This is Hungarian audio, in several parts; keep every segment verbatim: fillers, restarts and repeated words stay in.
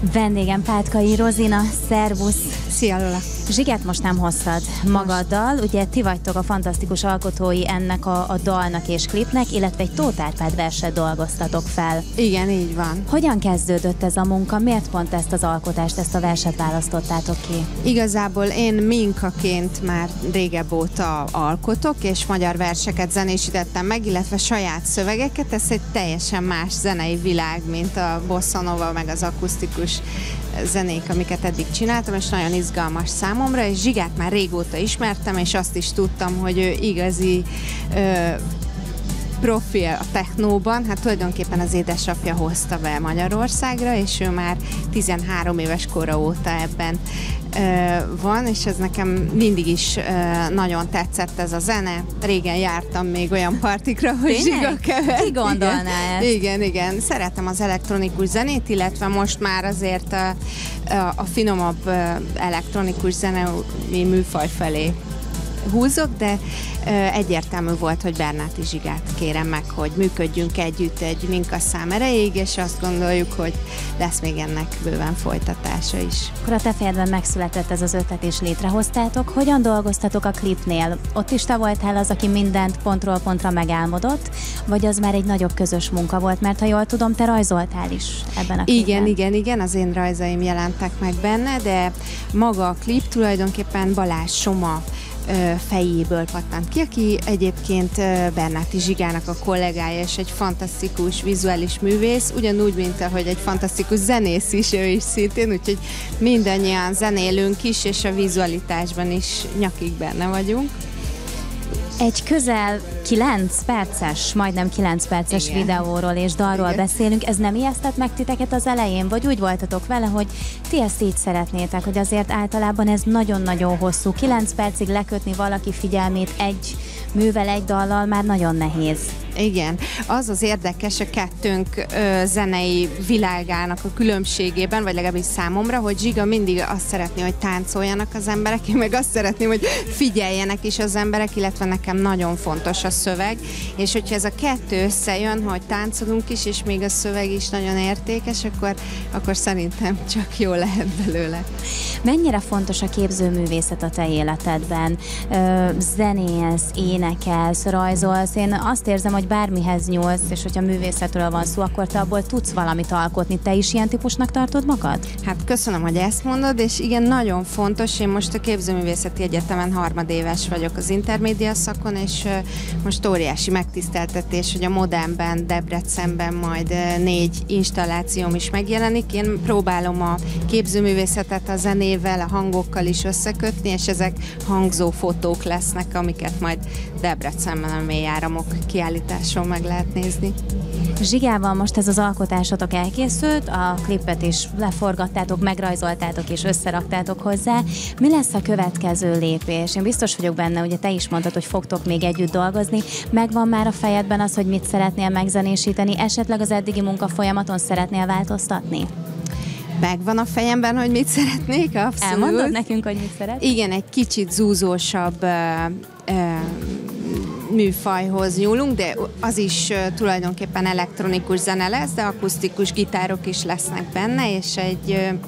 Vendégem Pátkai Rozina, szervusz! Szia, Lola! Zsiget most nem hoztad magaddal, ugye ti vagytok a fantasztikus alkotói ennek a, a dalnak és klipnek, illetve egy Tóth Árpád verset dolgoztatok fel. Igen, így van. Hogyan kezdődött ez a munka? Miért pont ezt az alkotást, ezt a verset választottátok ki? Igazából én minkaként már régebb óta alkotok, és magyar verseket zenésítettem meg, illetve saját szövegeket. Ez egy teljesen más zenei világ, mint a bossa nova, meg az akusztikus zenék, amiket eddig csináltam, és nagyon izgalmas számomra, és Zsigát már régóta ismertem, és azt is tudtam, hogy ő igazi ö, profil a technóban, hát tulajdonképpen az édesapja hozta be Magyarországra, és ő már tizenhárom éves kora óta ebben ö, van, és ez nekem mindig is ö, nagyon tetszett ez a zene. Régen jártam még olyan partikra, hogy Zsiga kevert. Ki gondolná ezt? Igen, igen. Szeretem az elektronikus zenét, illetve most már azért a, a, a finomabb elektronikus zenei műfaj felé húzok, de ö, egyértelmű volt, hogy Bernáti Zsigát kérem meg, hogy működjünk együtt egy Minka szám erejéig, és azt gondoljuk, hogy lesz még ennek bőven folytatása is. Akkor a te fejedben megszületett ez az ötlet, és létrehoztátok. Hogyan dolgoztatok a klipnél? Ott is te voltál az, aki mindent pontról pontra megálmodott, vagy az már egy nagyobb közös munka volt? Mert ha jól tudom, te rajzoltál is ebben a klipben. Igen, igen, igen, az én rajzaim jelentek meg benne, de maga a klip tulajdonképpen Balázs Soma fejéből pattant ki, aki egyébként Bernáti Zsigának a kollégája, és egy fantasztikus vizuális művész, ugyanúgy, mint ahogy egy fantasztikus zenész is, ő is szintén, úgyhogy mindannyian zenélünk is, és a vizualitásban is nyakig benne vagyunk. Egy közel kilenc perces, majdnem kilenc perces Igen. videóról és dalról Igen. beszélünk. Ez nem ijesztett meg titeket az elején? Vagy úgy voltatok vele, hogy ti ezt így szeretnétek, hogy azért általában ez nagyon-nagyon hosszú. kilenc percig lekötni valaki figyelmét egy művel, egy dallal már nagyon nehéz. Igen, az az érdekes a kettőnk ö, zenei világának a különbségében, vagy legalábbis számomra, hogy Zsiga mindig azt szeretné, hogy táncoljanak az emberek, én meg azt szeretném, hogy figyeljenek is az emberek, illetve nekem nagyon fontos a szöveg, és hogyha ez a kettő összejön, hogy táncolunk is, és még a szöveg is nagyon értékes, akkor, akkor szerintem csak jó lehet belőle. Mennyire fontos a képzőművészet a te életedben? Ö, zenélsz, énekelsz, rajzolsz. Én azt érzem, hogy bármihez nyúlsz, és hogyha művészetről van szó, akkor te abból tudsz valamit alkotni. Te is ilyen típusnak tartod magad? Hát köszönöm, hogy ezt mondod, és igen, nagyon fontos. Én most a Képzőművészeti Egyetemen harmadéves vagyok az intermédia szakon, és most óriási megtiszteltetés, hogy a Modernben, Debrecenben majd négy installációm is megjelenik. Én próbálom a képzőművészetet a zenével, a hangokkal is összekötni, és ezek hangzó fotók lesznek, amiket majd Debrecenben a Mélyáramok kiállításon meg lehet nézni. Zsigával most ez az alkotásotok elkészült, a klipet is leforgattátok, megrajzoltátok és összeraktátok hozzá. Mi lesz a következő lépés? Én biztos vagyok benne, ugye te is mondtad, hogy fogtok még együtt dolgozni. Megvan már a fejedben az, hogy mit szeretnél megzenésíteni? Esetleg az eddigi munka folyamaton szeretnél változtatni? Megvan a fejemben, hogy mit szeretnék, abszolút. Elmondod nekünk, hogy mit szeret? Igen, egy kicsit zúzósabb uh, uh, műfajhoz nyúlunk, de az is uh, tulajdonképpen elektronikus zene lesz, de akusztikus gitárok is lesznek benne, és egy, uh,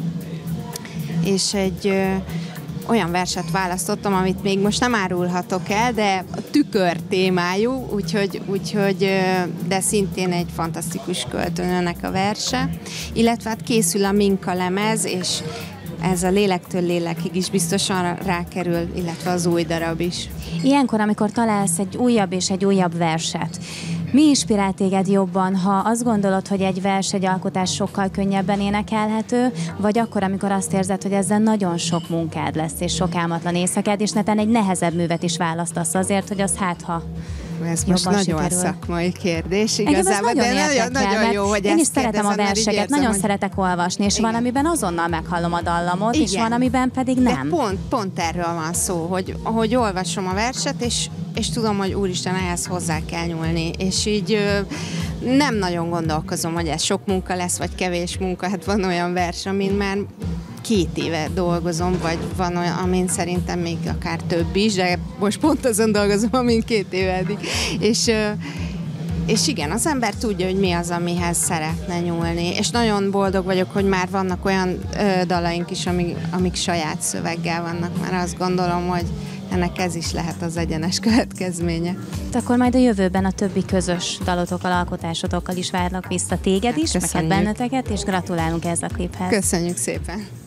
és egy uh, olyan verset választottam, amit még most nem árulhatok el, de a tükör témájú, úgyhogy, úgyhogy de szintén egy fantasztikus költőnőnek a verse, illetve hát készül a Minka lemez, és ez a Lélektől lélekig is biztosan rákerül, illetve az új darab is. Ilyenkor, amikor találsz egy újabb és egy újabb verset, mi inspirál téged jobban, ha azt gondolod, hogy egy vers, egy alkotás sokkal könnyebben énekelhető, vagy akkor, amikor azt érzed, hogy ezzel nagyon sok munkád lesz, és sok álmatlan éjszakád, és netán egy nehezebb művet is választasz azért, hogy az hát, ha Ez most nagyon sikerül. Szakmai kérdés, igazából, nagyon de nagyon, nagyon jó, hogy én ezt is szeretem a verseket, érzem, nagyon hogy... szeretek olvasni, és Igen. van, amiben azonnal meghallom a dallamot, Igen. és van, amiben pedig nem. De pont, pont erről van szó, hogy, hogy olvasom a verset, és, és tudom, hogy úristen, ehhez hozzá kell nyúlni, és így nem nagyon gondolkozom, hogy ez sok munka lesz, vagy kevés munka, hát van olyan vers, amin már két éve dolgozom, vagy van olyan, amin szerintem még akár több is, de most pont azon dolgozom, amin két éve eddig. És, és igen, az ember tudja, hogy mi az, amihez szeretne nyúlni, és nagyon boldog vagyok, hogy már vannak olyan ö, dalaink is, amik, amik saját szöveggel vannak, mert azt gondolom, hogy ennek ez is lehet az egyenes következménye. Akkor majd a jövőben a többi közös dalotokkal, alkotásotokkal is várnak vissza téged is, meg hát benneteket, és gratulálunk ez a kliphez. Köszönjük szépen!